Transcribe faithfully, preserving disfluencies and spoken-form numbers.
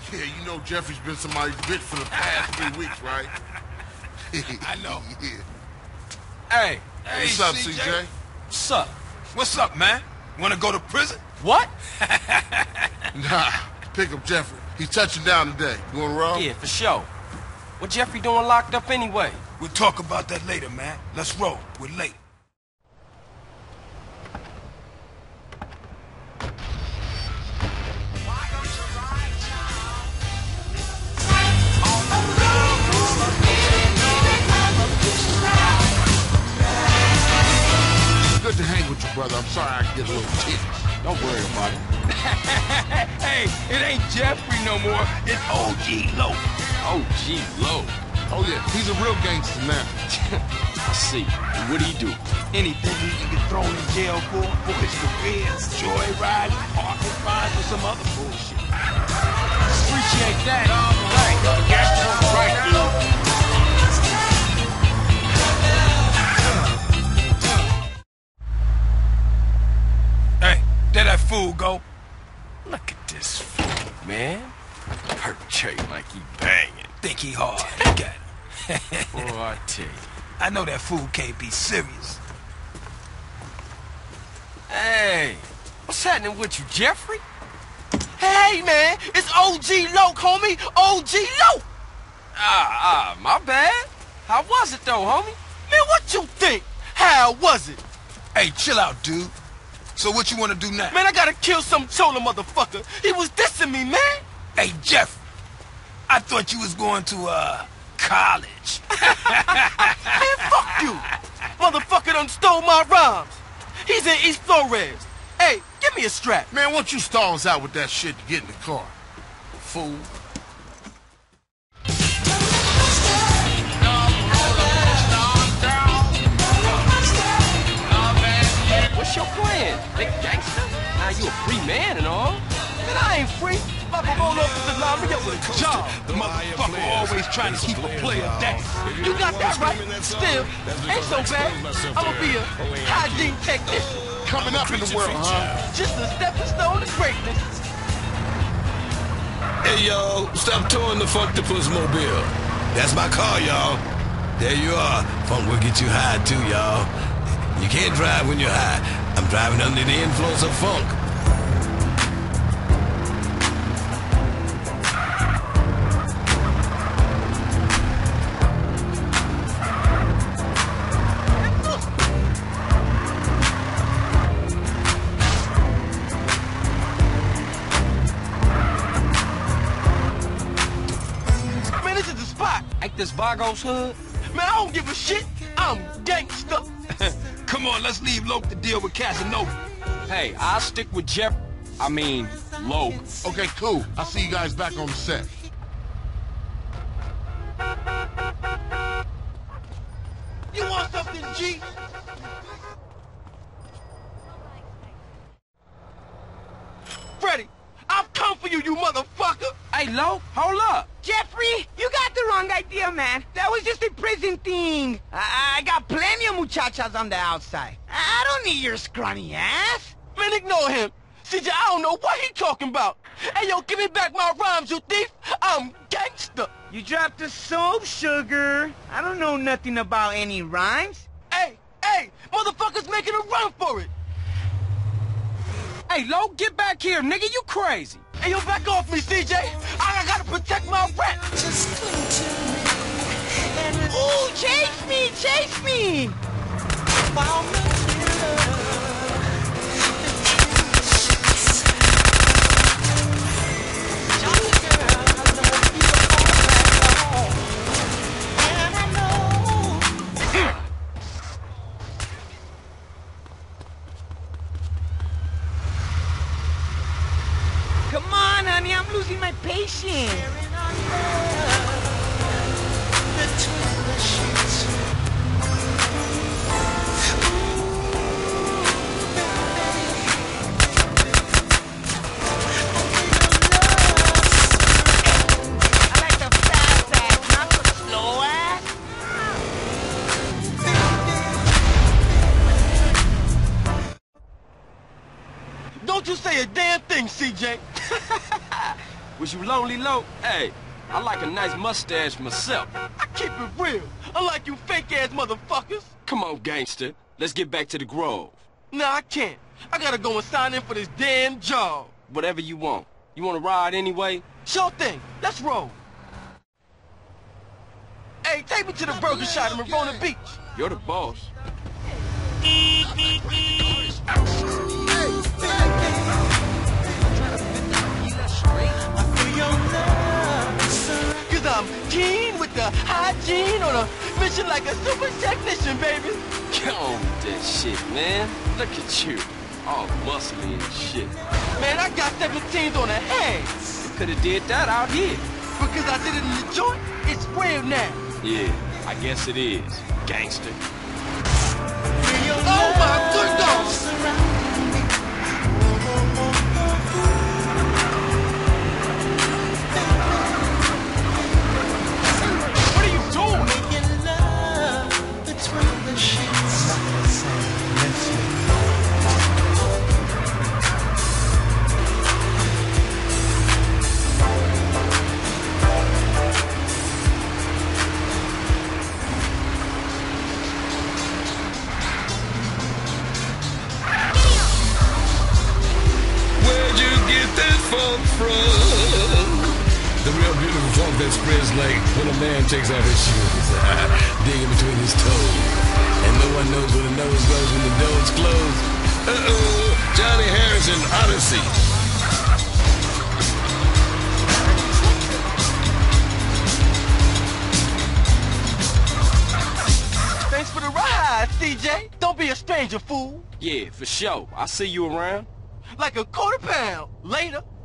Yeah, you know Jeffrey's been somebody's bitch for the past three weeks, right? I know. Yeah. Hey, Hey, what's hey, up, C J? C J? What's up? What's up, man? Wanna go to prison? What? Nah, pick up Jeffrey. He's touching down today. You wanna roll? Yeah, for sure. What Jeffrey doing locked up anyway? We'll talk about that later, man. Let's roll. We're late. Good to hang with you, brother. I'm sorry I get a little ticked. Don't worry about it. Hey, it ain't Jeffrey no more. It's O G Loc. Oh, gee, low. Oh, yeah, he's a real gangster now. I see. And what do you do? Anything he can get thrown in jail for, for his careers, joyride, parking fines, or some other bullshit. Appreciate that. Right. Right, dude. Hey, there that fool go. Look at this fool, man. Perpetrating like he banging. Think he hard. Look at him. Boy, I tell you. I know that fool can't be serious. Hey, what's happening with you, Jeffrey? Hey, man, it's O G Loc, homie. O G Loc. Ah, ah, my bad. How was it, though, homie? Man, what you think? How was it? Hey, chill out, dude. So what you want to do now? Man, I gotta kill some chola motherfucker. He was dissing me, man. Hey, Jeff. I thought you was going to, uh, college. Man, fuck you. Motherfucker done stole my rhymes. He's in East Flores. Hey, give me a strap. Man, why don't you stall us out with that shit to get in the car? Fool. What's your plan? Big gangster? Now you a free man and all. Man, I ain't free. About to roll up to line me up with a job. The motherfucker always trying to keep a player down. You got that right. Still, ain't so bad. I'ma be a hygiene technician. Coming up in the world, huh? Just a stepping stone to greatness. Hey, y'all, stop towing the Funktopus mobile. That's my car, y'all. There you are. Funk will get you high, too, y'all. You can't drive when you're high. I'm driving under the influence of funk. Man, this is the spot. Ain't this Vagos hood? Man, I don't give a shit. I'm gangsta. Come on, let's leave Loc to deal with Casanova. Hey, I'll stick with Jeff. I mean, Loc. Okay, cool. I'll see you guys back on the set. You want something, G? Freddy, I've come for you, you motherfucker. Hey, Loc, hold up. Jeffrey, you got the wrong idea, man. That was just a prison thing. I, I got plenty of muchachas on the outside. I don't need your scrawny ass. Man, ignore him. C J, I don't know what he talking about. Hey, yo, give me back my rhymes, you thief. I'm gangsta. You dropped the soap, sugar. I don't know nothing about any rhymes. Hey, hey, motherfuckers making a run for it. Hey, Loc, get back here, nigga. You crazy. Hey, yo, back off me, C J. I, I gotta protect my rep. Ooh, chase me, chase me. Come on, honey, I'm losing my patience. I like the fast ass, not the slow ass. Don't you say a damn thing, C J. Was you lonely, Lo? Hey, I like a nice mustache myself. I keep it real, unlike you fake-ass motherfuckers. Come on, gangster. Let's get back to the Grove. Nah, I can't. I gotta go and sign in for this damn job. Whatever you want. You want to ride anyway? Sure thing. Let's roll. Hey, take me to the burger shop in Marona Beach. You're the boss. Cause I'm keen with the hygiene on a mission like a super technician, baby. Get on with that shit, man. Look at you. All muscly and shit. Man, I got seventeens on the head. You could have did that out here. Because I did it in the joint, it's real now. Yeah, I guess it is, gangster. Oh my goodness! What are you doing? Funk from the real beautiful funk that spreads like when a man takes off his shoes, digging between his toes, and no one knows where the nose goes when the doors close. Uh-oh, Johnny Harrison, Odyssey. Thanks for the ride, C J. Don't be a stranger, fool. Yeah, for sure. I'll see you around. Like a quarter pound. Later.